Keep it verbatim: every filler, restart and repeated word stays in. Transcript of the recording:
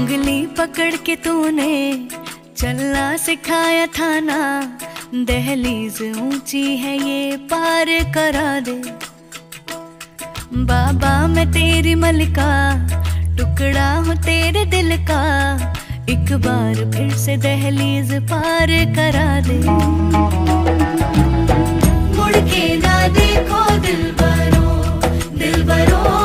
उंगली पकड़ के तूने चलना सिखाया था ना, दहलीज ऊंची है ये पार करा दे। बाबा मैं तेरी मलिका, टुकड़ा हूँ तेरे दिल का, एक बार फिर से दहलीज पार करा दे। मुड़ के ना देखो दिलबरो, दिलबरो